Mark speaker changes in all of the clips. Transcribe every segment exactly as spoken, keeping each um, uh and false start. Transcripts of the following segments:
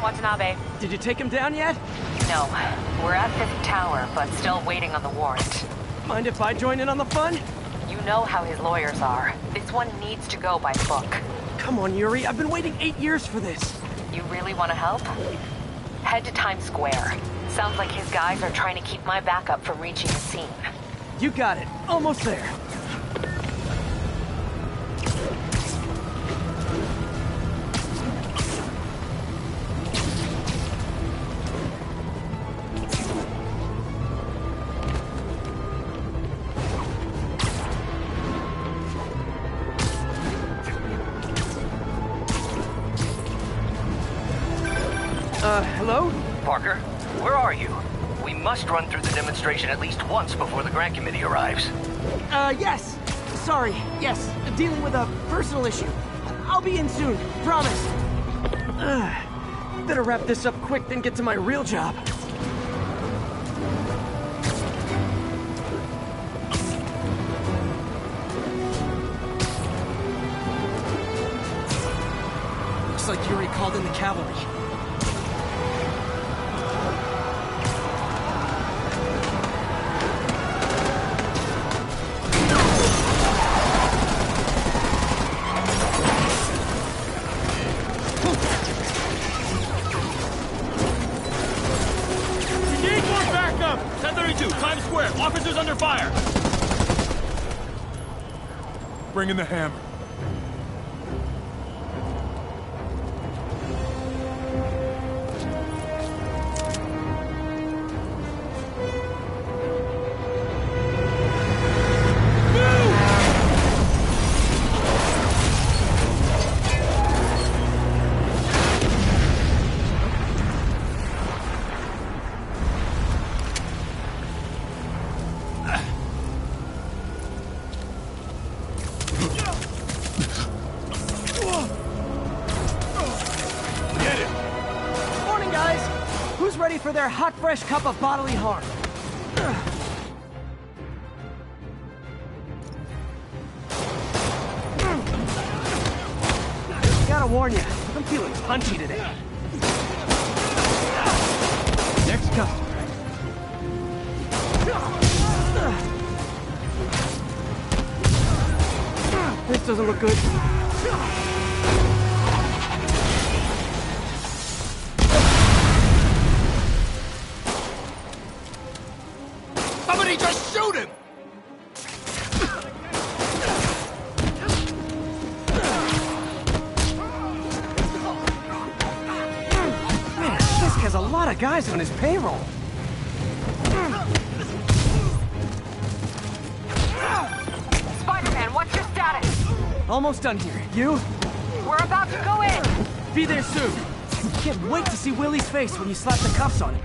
Speaker 1: Watanabe.
Speaker 2: Did you take him down yet?
Speaker 1: No. We're at Fifth Tower, but still waiting on the warrant.
Speaker 2: Mind if I join in on the fun?
Speaker 1: You know how his lawyers are. This one needs to go by the book.
Speaker 2: Come on, Yuri. I've been waiting eight years for this.
Speaker 1: You really want to help? Head to Times Square. Sounds like his guys are trying to keep my backup from reaching the scene.
Speaker 2: You got it. Almost there. Uh, hello?
Speaker 3: Parker, where are you? We must run through the demonstration at least once before the grant committee arrives.
Speaker 2: Uh, yes. Sorry. Yes. Dealing with a personal issue. I'll be in soon. Promise. Uh, better wrap this up quick than get to my real job. Looks like Yuri called in the cavalry.
Speaker 4: Times Square! Officers under fire!
Speaker 5: Bring in the hammer.
Speaker 2: For their hot, fresh cup of bodily harm. Gotta warn you, I'm feeling punchy today. Next customer. This doesn't look good.
Speaker 5: Somebody just shoot him!
Speaker 2: Man, this has a lot of guys on his payroll.
Speaker 1: Spider-Man, what's your status?
Speaker 2: Almost done here. You?
Speaker 1: We're about to go in!
Speaker 2: Be there soon. Can't wait to see Willie's face when you slap the cuffs on him.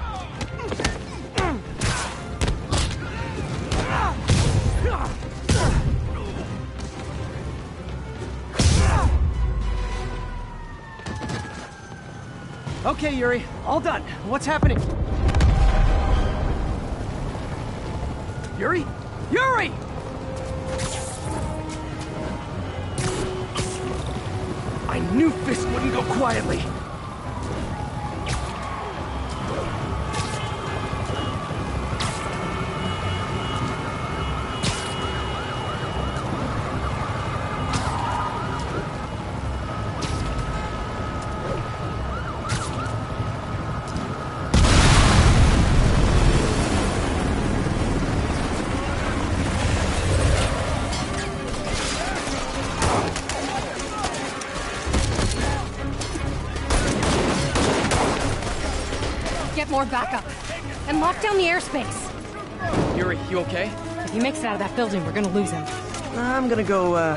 Speaker 2: Okay, Yuri. All done. What's happening? Yuri? Yuri! I knew Fisk wouldn't go quietly.
Speaker 6: More backup. And lock down the airspace.
Speaker 2: Yuri, you okay?
Speaker 6: If he makes it out of that building, we're gonna lose him.
Speaker 2: I'm gonna go, uh...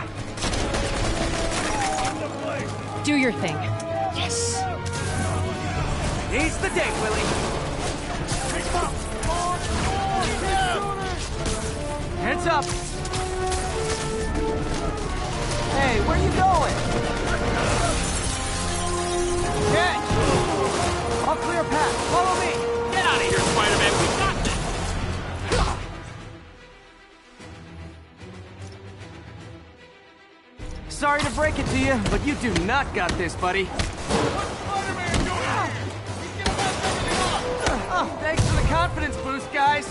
Speaker 6: do your thing.
Speaker 2: Yes! Today's the day, Willie! Heads up! Hey, where you going? Catch! I'll clear a path. Follow me!
Speaker 4: Get out of here, Spider-Man! We got this!
Speaker 2: Sorry to break it to you, but you do not got this, buddy.
Speaker 5: What's Spider-Man doing?
Speaker 2: Oh, thanks for the confidence boost, guys.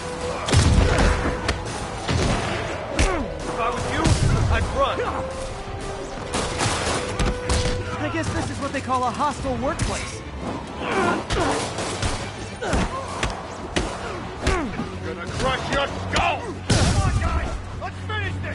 Speaker 4: If I was you, I'd run.
Speaker 2: I guess this is what they call a hostile workplace.
Speaker 4: Gonna crush your skull! Come on, guys! Let's finish this!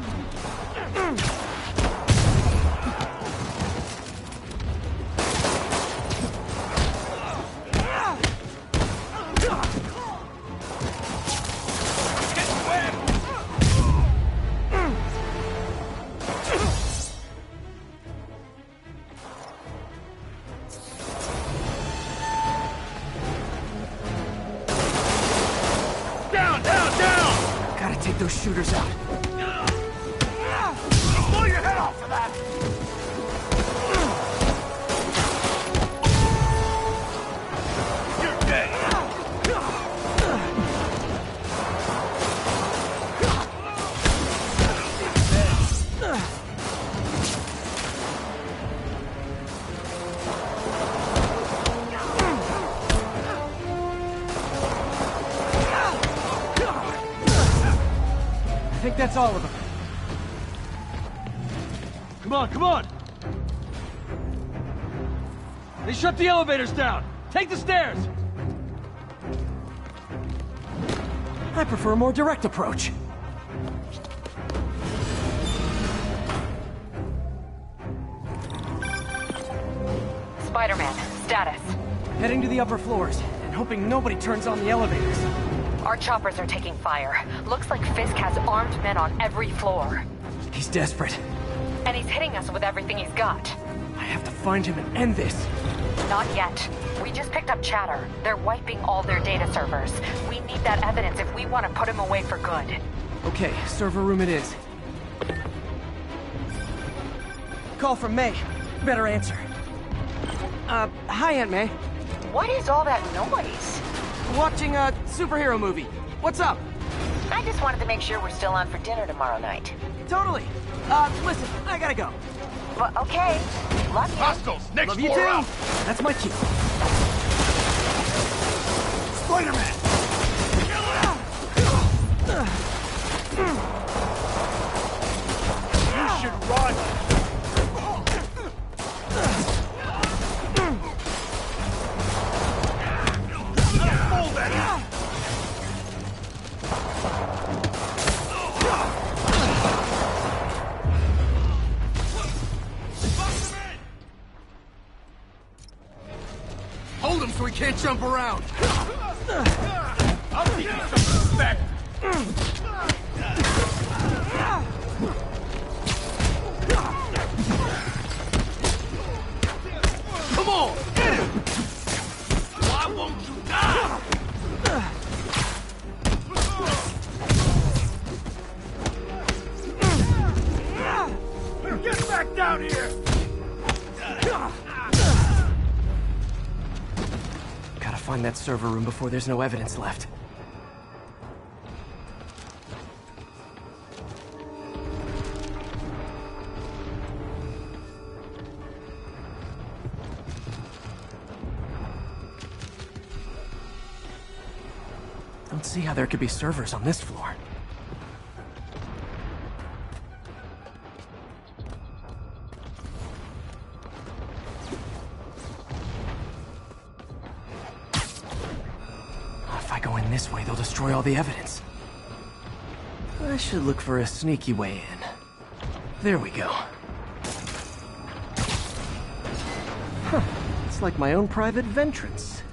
Speaker 2: Take those shooters out.
Speaker 4: Blow your head off for that! You're dead!
Speaker 2: I think that's all of them.
Speaker 4: Come on, come on! They shut the elevators down! Take the stairs!
Speaker 2: I prefer a more direct approach.
Speaker 1: Spider-Man, status.
Speaker 2: Heading to the upper floors, and hoping nobody turns on the elevators.
Speaker 1: Our choppers are taking fire. Looks like Fisk has armed men on every floor.
Speaker 2: He's desperate.
Speaker 1: And he's hitting us with everything he's got.
Speaker 2: I have to find him and end this.
Speaker 1: Not yet. We just picked up chatter. They're wiping all their data servers. We need that evidence if we want to put him away for good.
Speaker 2: Okay, server room it is. Call from May. Better answer. Uh, hi, Aunt May.
Speaker 1: What is all that noise?
Speaker 2: Watching a superhero movie. What's up?
Speaker 1: I just wanted to make sure we're still on for dinner tomorrow night.
Speaker 2: Totally. Uh, listen, I gotta go.
Speaker 1: Well, okay. Love you.
Speaker 4: Hostiles! Next
Speaker 2: Love you
Speaker 4: floor
Speaker 2: too.
Speaker 4: out!
Speaker 2: That's my cue.
Speaker 4: Spider-Man! You should run! Hold that!
Speaker 5: Hold him so he can't jump around.
Speaker 4: I'll teach you some respect!
Speaker 5: Come on, get him! Why won't you die?
Speaker 4: Get back down here!
Speaker 2: Gotta find that server room before there's no evidence left. Don't see how there could be servers on this floor. If I go in this way, they'll destroy all the evidence. I should look for a sneaky way in. There we go. Huh. It's like my own private ventrance.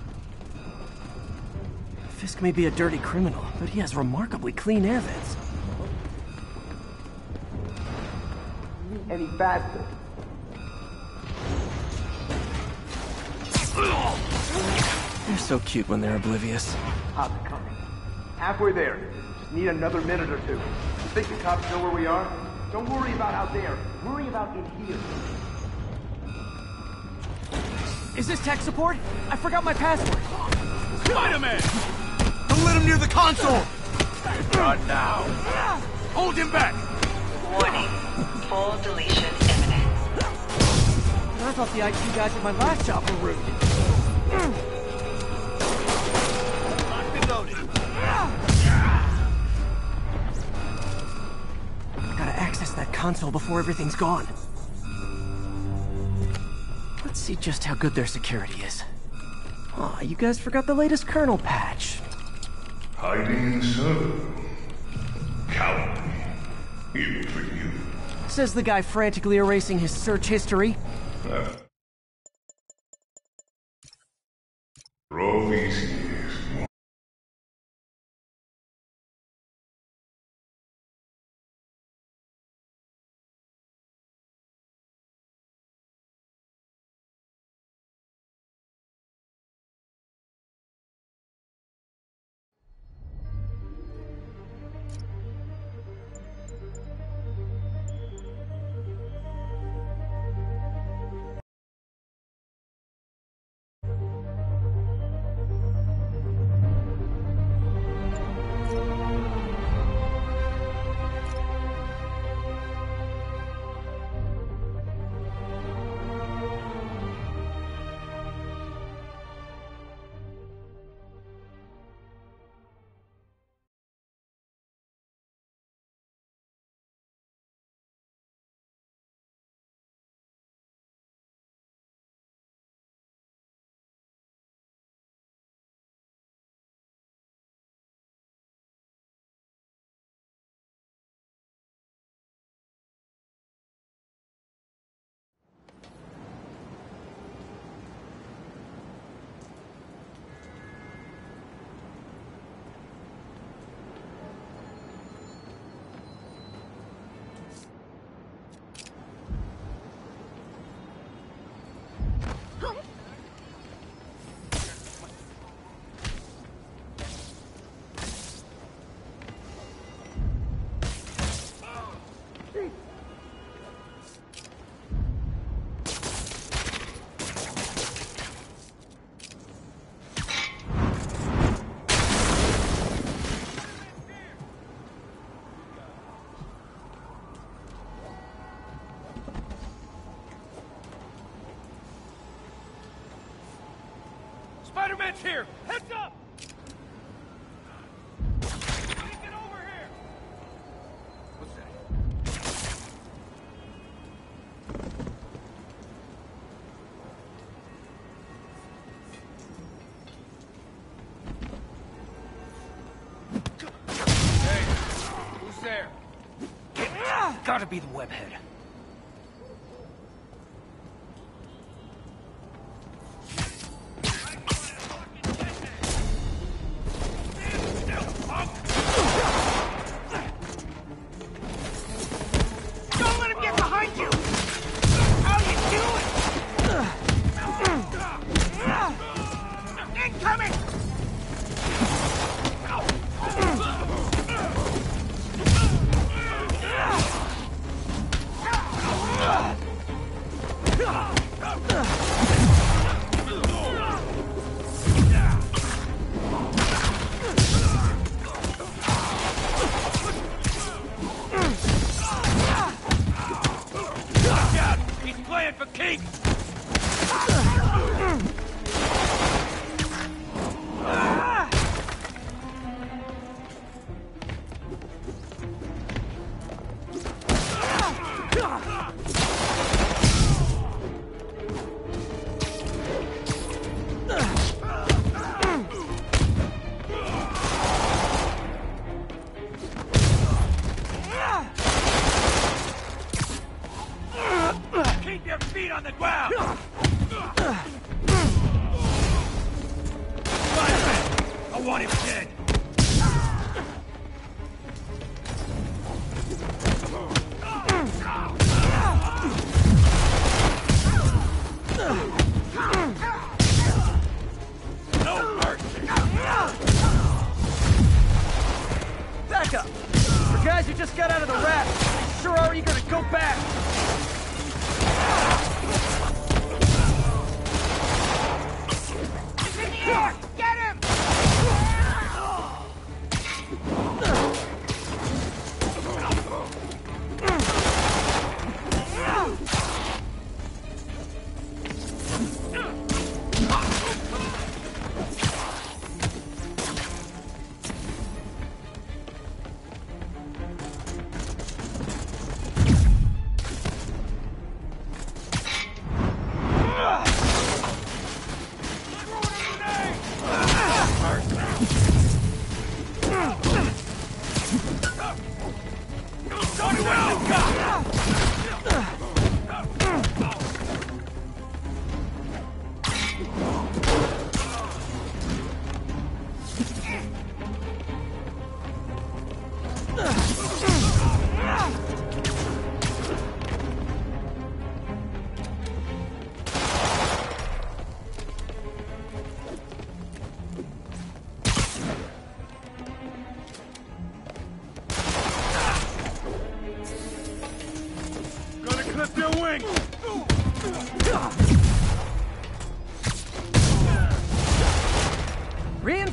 Speaker 2: Fisk may be a dirty criminal, but he has remarkably clean air vents.
Speaker 7: Any faster.
Speaker 2: They're so cute when they're oblivious.
Speaker 7: How's it coming? Halfway there. Just need another minute or two. You think the cops know where we are? Don't worry about out there. Worry about in here.
Speaker 2: Is this tech support? I forgot my password.
Speaker 4: Spider-Man!
Speaker 5: Don't let him near the console!
Speaker 4: Not now!
Speaker 5: Hold him back!
Speaker 1: Warning. Full deletion imminent.
Speaker 2: I thought the I T guys at my last job were rude. console before everything's gone. Let's see just how good their security is. Aw, you guys forgot the latest kernel patch.
Speaker 8: Hiding so. Cowardly. Even for you.
Speaker 2: Says the guy frantically erasing his search history.
Speaker 8: Uh, for all these years.
Speaker 4: Spider-Man's here! Heads up! Get over here! What's that? Hey, who's there?
Speaker 3: Gotta be the webhead.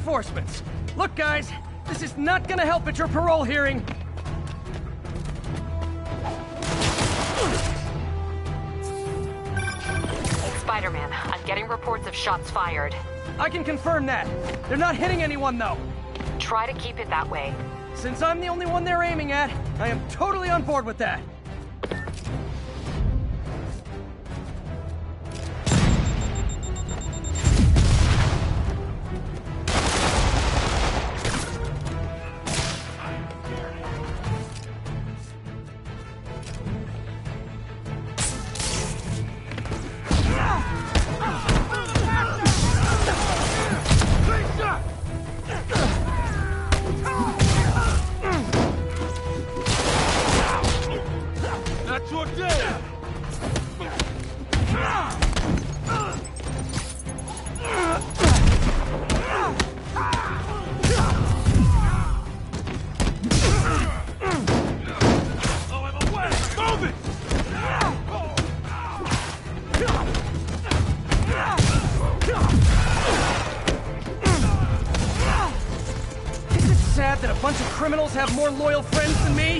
Speaker 2: reinforcements. Look, guys, this is not gonna help at your parole hearing.
Speaker 1: Spider-Man, I'm getting reports of shots fired.
Speaker 2: I can confirm that. They're not hitting anyone, though.
Speaker 1: Try to keep it that way.
Speaker 2: Since I'm the only one they're aiming at, I am totally on board with that. Criminals have more loyal friends than me?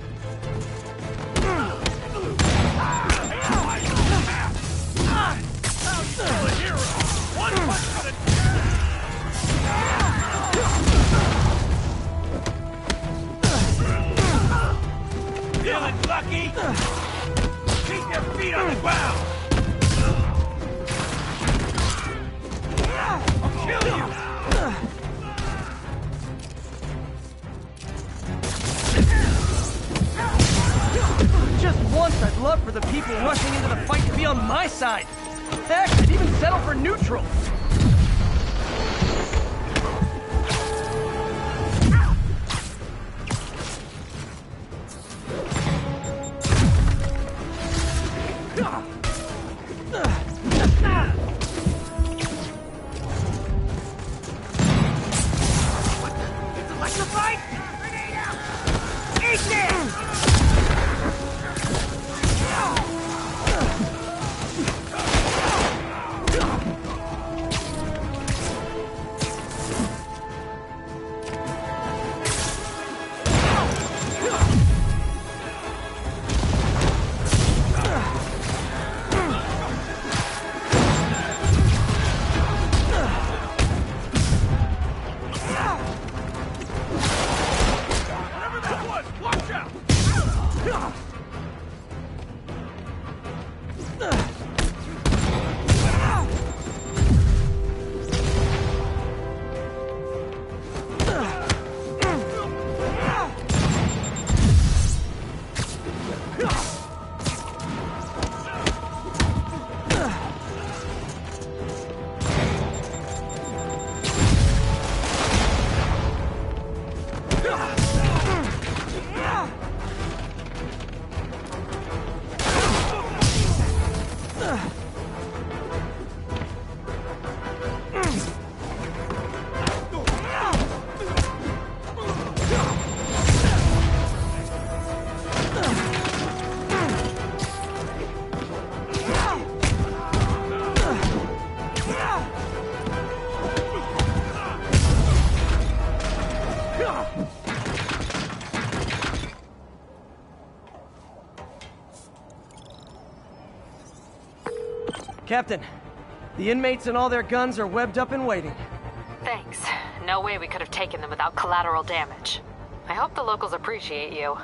Speaker 5: Feeling lucky? Keep your feet on the ground! I'll kill you!
Speaker 2: Just once, I'd love for the people rushing into the fight to be on my side. Heck, I'd even settle for neutral. Captain, the inmates and all their guns are webbed up and waiting.
Speaker 1: Thanks. No way we could have taken them without collateral damage. I hope the locals appreciate you.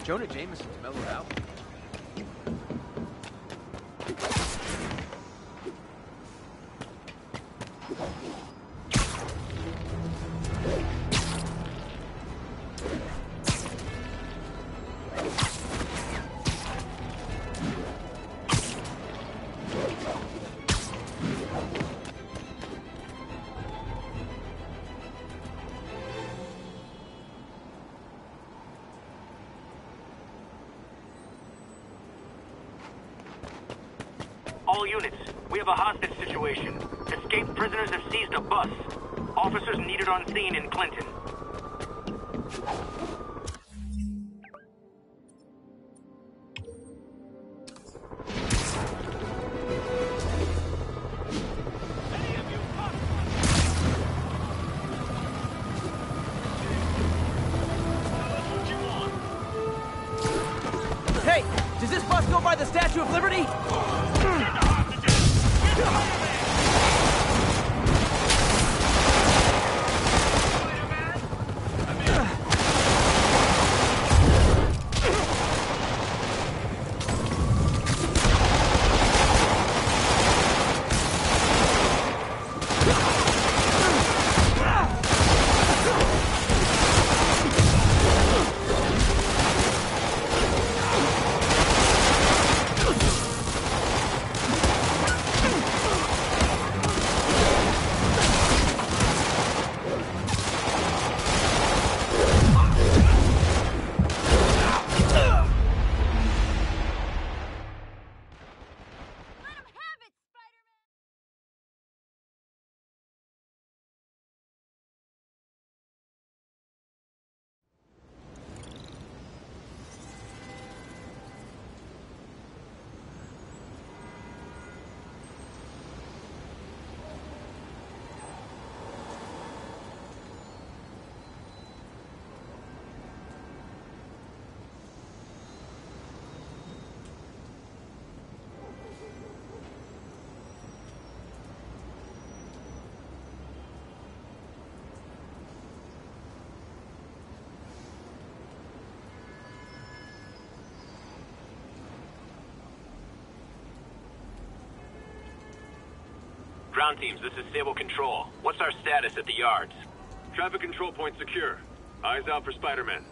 Speaker 2: Jonah Jameson's mellowed out.
Speaker 3: All units, we have a hostage situation. Escaped prisoners have seized a bus. Officers needed on scene in Clinton.
Speaker 2: Hey, does this bus go by the Statue of Liberty?
Speaker 9: Ground teams, this is Stable Control. What's our status at the yards?
Speaker 10: Traffic control point secure. Eyes out for Spider-Man.